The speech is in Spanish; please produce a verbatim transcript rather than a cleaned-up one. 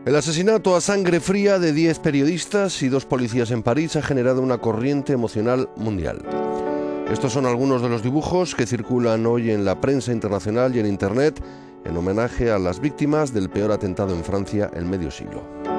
El asesinato a sangre fría de diez periodistas y dos policías en París ha generado una corriente emocional mundial. Estos son algunos de los dibujos que circulan hoy en la prensa internacional y en Internet en homenaje a las víctimas del peor atentado en Francia en medio siglo.